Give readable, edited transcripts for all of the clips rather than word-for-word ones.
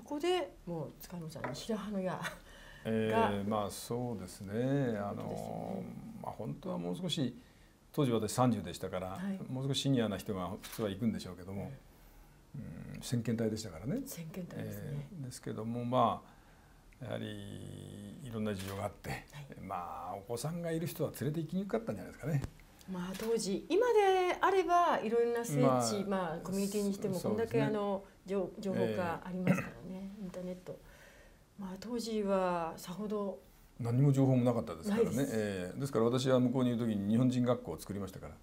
そこでもう塚山さんに白羽の矢が、 まあそうですね。まあ本当はもう少し、当時私30でしたから、はい、もう少しシニアな人が普通は行くんでしょうけども、先遣隊でしたからね。 先遣隊ですね。 ですけども、まあやはりいろんな事情があって、はい、まあお子さんがいる人は連れて行きにくかったんじゃないですかね。 まあ当時、今であればいろんな聖地、まあコミュニティにしてもこんだけ情報がありますからね、インターネット。まあ当時はさほど何も情報もなかったですからね。ですから私は向こうにいる時に日本人学校を作りましたから。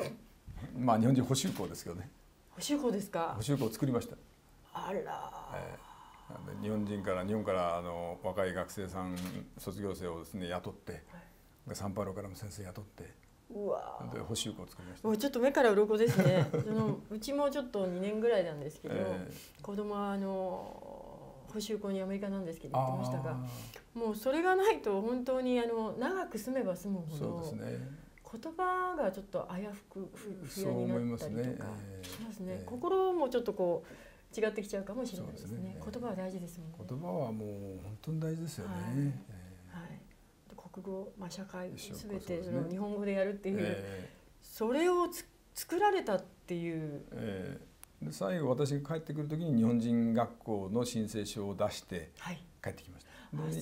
まあ日本人補習校ですけどね。 補習校ですか。 補習校を作りました。 あら。 日本から若い学生さん、卒業生をですね雇って、サンパウロからも先生雇って、で補習校を作りました。 もうちょっと目から鱗ですね。うちもちょっと2年ぐらいなんですけど、子供は補習校にアメリカなんですけど行ってましたが、もうそれがないと本当に長く住めば住むほど、そうですね、言葉がちょっと危うく不安になったりとかしますね。心もちょっとこう違ってきちゃうかもしれないですね。言葉は大事ですもんね。 言葉はもう本当に大事ですよね。 はい。国語、まあ社会すべて日本語でやるっていう、それを作られたっていう。 で最後私が帰ってくる時に日本人学校の申請書を出して帰ってきました。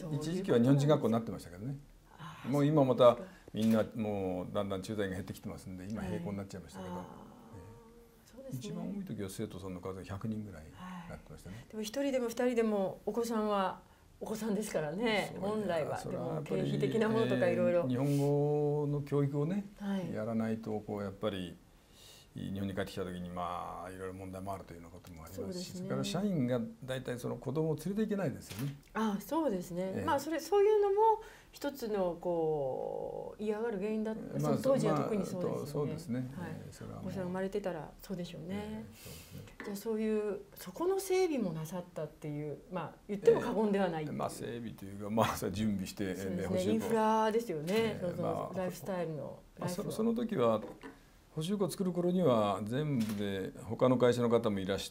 一時期は日本人学校になってましたけどね。もう今またみんなもうだんだん駐在が減ってきてますんで今閉校になっちゃいましたけど、一番多い時は生徒さんの数が100人ぐらいになってましたね。 でも1人でも2人でもお子さんはお子さんですからね。本来はでも経費的なものとかいろいろ日本語の教育をねやらないとこうやっぱり日本に帰ってきた時にまあいろいろ問題もあるというようなこともありますし、それから社員が大体その子供を連れていけないですよね。 そうですね。まあそういうのも一つのこう嫌がる原因だった。その当時は特にそうですよね。 そうですね。 お子さん生まれてたらそうでしょうね。じゃあそういうそこの整備もなさったっていうまあ言っても過言ではない。 まあ整備というかまあ準備してインフラですよね。そのライフスタイルの。 その時は補習校を作る頃には全部で他の会社の方もいらして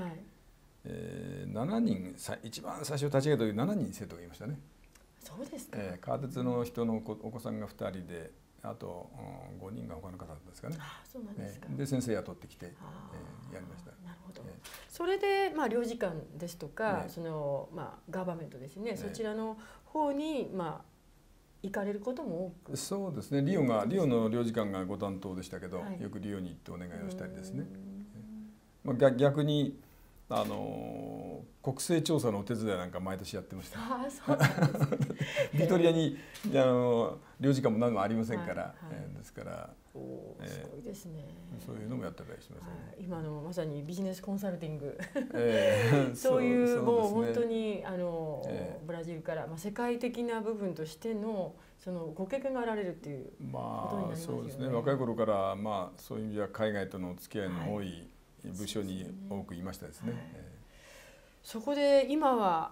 、7人一番最初立ち上げた時7人生徒がいましたね。 そうですか。 川鉄の人のお子さんが2人で、あと5人が他の方ですかね。 そうなんですか。 で先生雇ってきてやりました。 なるほど。それでまあ領事館ですとかそのまあガバメントですね。そちらの方にまあ行かれることも多く。 そうですね。リオの領事館がご担当でしたけど、よくリオに行ってお願いをしたりですね。まあ逆に国勢調査のお手伝いなんか毎年やってました。ビトリアに領事館も何もありませんから、ですからすごいですね。 そういうのもやったりしますね。 今のまさにビジネスコンサルティングそういうもう本当にブラジルから世界的な部分としてのそのご経験があられるっていうことになりますよね。 そうですね。若い頃からまあそういう意味では海外とのお付き合いの多い部署に多くいましたですね。 そこで今は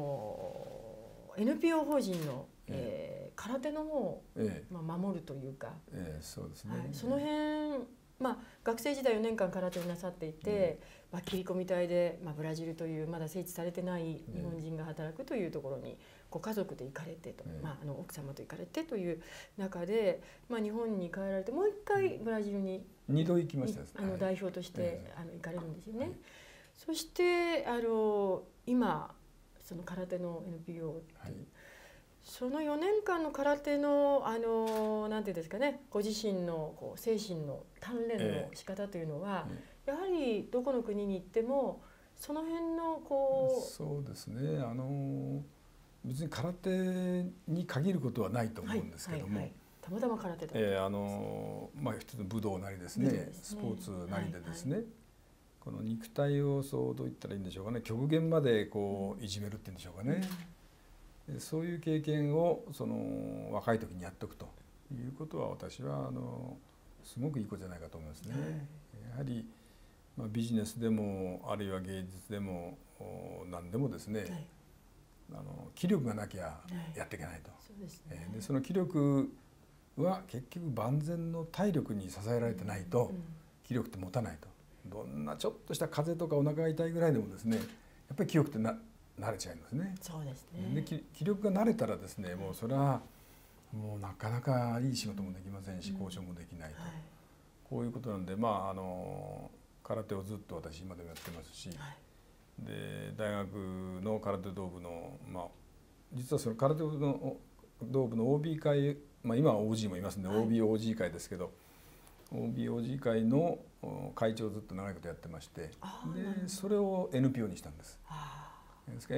NPO 法人の空手の方を守るというか、 そうですね。 その辺学生時代4年間空手をなさっていて、切り込み隊でブラジルというまだ整地されてない日本人が働くというところにご家族で行かれてと、奥様と行かれてという中で、日本に帰られてもう一回ブラジルに 2度行きましたです。 代表として行かれるんですよね。そして今その空手の NPO っていう、その4年間の空手のなんていうんですかね、ご自身のこう精神の鍛錬の仕方というのは、やはりどこの国に行ってもその辺のこう。 そうですね。別に空手に限ることはないと思うんですけども。 たまたま空手だ。 一つの武道なりですね、スポーツなりでですね。この肉体をどう言ったらいいんでしょうかね、極限までこういじめるっていうんでしょうかね、そういう経験を若い時にやっておくということは私はすごくいいことじゃないかと思いますね。やはりビジネスでもあるいは芸術でも何でもですね、気力がなきゃやっていけないと。でその気力は結局万全の体力に支えられてないと気力って持たないと。どんなちょっとした風邪とかお腹が痛いぐらいでもですね、やっぱり気力って慣れちゃいますね。 そうですね。 で気力が慣れたらですね、もうそれはもうなかなかいい仕事もできませんし、交渉もできないと、こういうことなんで、空手をずっと私今でもやってますし、で大学の空手道部の、実はその空手道部の OB 会、今は OG もいますんで、OB/OG 会ですけど、OB/OG 会の会長をずっと長いことやってまして、でそれを NPO にしたんです。ですから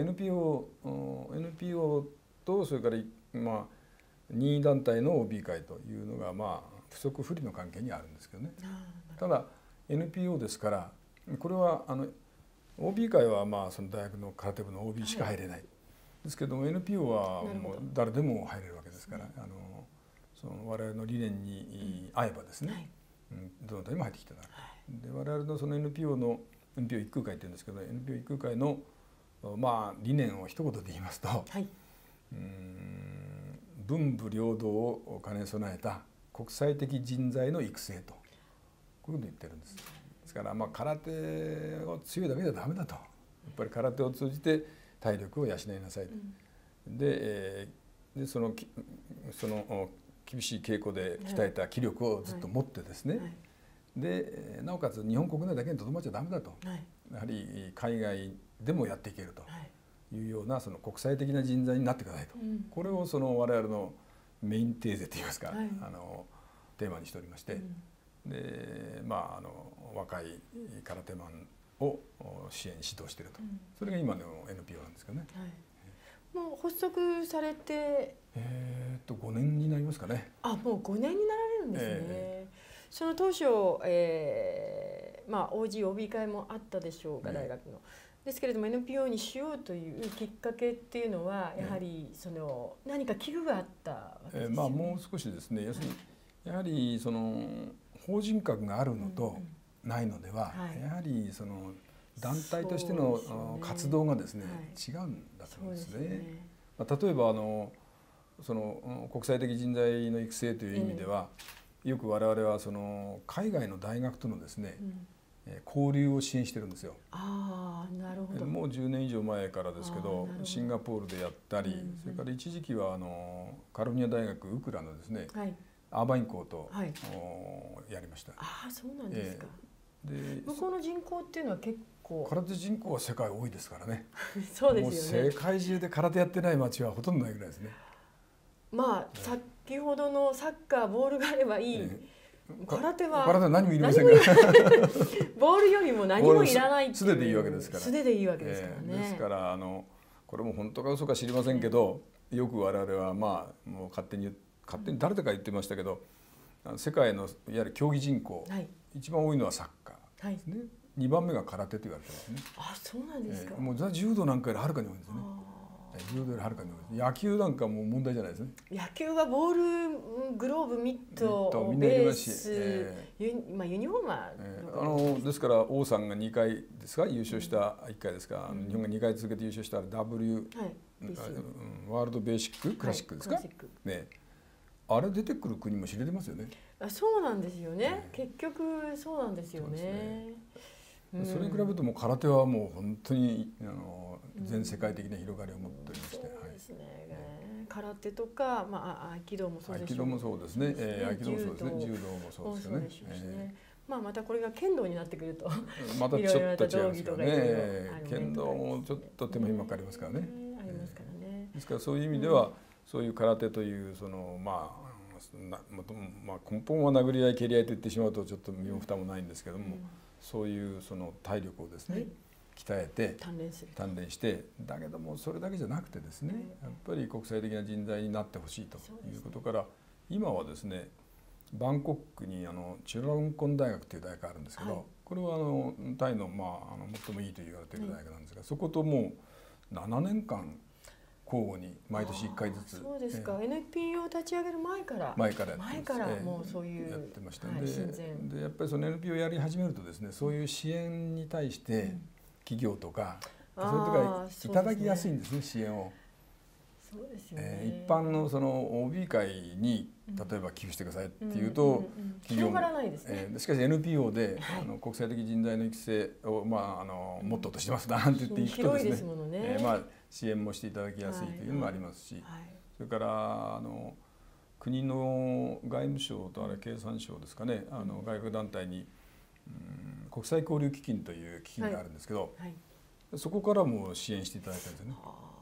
NPO とそれから任意団体の OB 会というのが不足不利の関係にあるんですけどね。ただ NPO ですから、これはOB 会はその大学の空手部の OB しか入れないですけども、NPO はもう誰でも入れるわけですから、その我々の理念に合えばですね、どの隊も入ってきてなる。で我々のその NPO 一空会っていうんですけど、 NPO 一空会の理念を一言で言いますと、文武両道を兼ね備えた国際的人材の育成と、こういうことを言ってるんです。ですから空手を強いだけじゃダメだと、やっぱり空手を通じて体力を養いなさいと。でその厳しい稽古で鍛えた気力をずっと持ってですね、でなおかつ日本国内だけにとどまっちゃダメだと、やはり海外でもやっていけるというようなその国際的な人材になってくださいと、これをその我々のメインテーゼといいますか、テーマにしておりまして、で若い空手マンを支援指導していると、それが今の NPO なんですけどね。 もう発足されて 5年になりますかね。 もう5年になられるんですね。その当初、OG/OB 会もあったでしょうが、大学の。ですけれども NPO にしようというきっかけっていうのはやはりその何か危惧があったわけですよね。 もう少しですね、要するにやはりその法人格があるのとないのでは、やはりその団体としての活動がですね、違うんだと思うんですね。例えばその国際的人材の育成という意味では、よく我々はその海外の大学とのですね、交流を支援してるんですよ。 なるほど。 もう10年以上前からですけど、シンガポールでやったり、それから一時期はカリフォルニア大学ウクラのですね、アーバイン校とやりました。 そうなんですか。向こうの人口っていうのは結構空手人口は世界多いですからね。 そうですよね。 もう世界中で空手やってない町はほとんどないぐらいですね。 先ほどのサッカーボールがあればいい、空手は何もいりませんからボールよりも何もいらないっていう、 素手でいいわけですから。 素手でいいわけですからね。 ですからこれも本当か嘘か知りませんけど、よく我々はもう勝手に誰だか言ってましたけど、世界のいわゆる競技人口、一番多いのはサッカーですね。2番目が空手と言われてますね。 そうなんですか。 もう柔道なんかよりはるかに多いんですね。柔道よりはるかに多い。野球なんかもう問題じゃないですね。 野球はボール、グローブ、ミット、ベース、ユニフォームはですから王さんが2回ですか優勝した1回ですか、日本が2回続けて優勝した ワールドベーシッククラシックですかね。あれ出てくる国も知れてますよね。 そうなんですよね。結局そうなんですよね。 それに比べるともう空手はもう本当に全世界的な広がりを持っておりまして、 そうですね。空手とか合気道もそうでしょう。 合気道もそうですね。合気道もそうですね。柔道もそうですよね。 またこれが剣道になってくるとまたちょっと違いますからね。剣道もちょっと手間暇かかりますからね。 ありますからね。 ですからそういう意味ではそういう空手というその根本は殴り合い蹴り合いと言ってしまうとちょっと身も蓋もないんですけども、そういうその体力をですね鍛えて鍛錬して、だけどもそれだけじゃなくてですね、やっぱり国際的な人材になってほしいということから、今はですねバンコクにチュラロンコン大学という大学があるんですけど、これはタイの最もいいと言われている大学なんですが、そこともう7年間交互に毎年1回ずつ。 そうですか。NPO を立ち上げる前からもうそういうやってましたんで、やっぱりその NPO をやり始めるとですね、そういう支援に対して企業とかそういうとこがいただきやすいんですね、支援を。 そうですよね。 一般のその OB 会に例えば寄付してくださいっていうと企業もしかし NPO で国際的人材の育成をモットーとしてますなんて言っていくとですね、 支援もしていただきやすいというのもありますし、 はい、 それから国の外務省とあれ経産省ですかね、外国団体に国際交流基金という基金があるんですけど、はいはい、そこからも支援していただいたんですよね。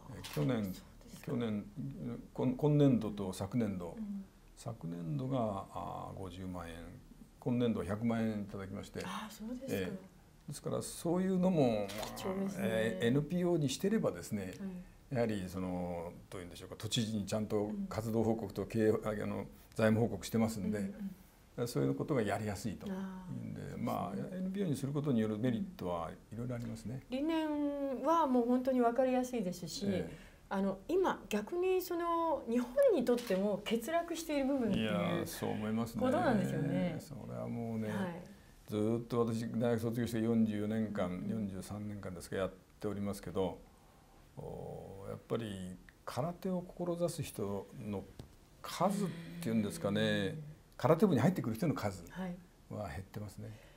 今年度と昨年度、昨年度が50万円、今年度は100万円いただきまして、 そうですか。 ですからそういうのも、NPO にしてればですね、やはりどういうんでしょうか、都知事にちゃんと活動報告と財務報告してますんで、そういうことがやりやすいというんで、NPO にすることによるメリットはいろいろありますね。 理念はもう本当に分かりやすいですし、今逆に日本にとっても欠落している部分っていうことなんですよね。 それはもうね、ずっと私大学卒業して44年間、43年間ですかやっておりますけど、やっぱり空手を志す人の数っていうんですかね、空手部に入ってくる人の数は減ってますね。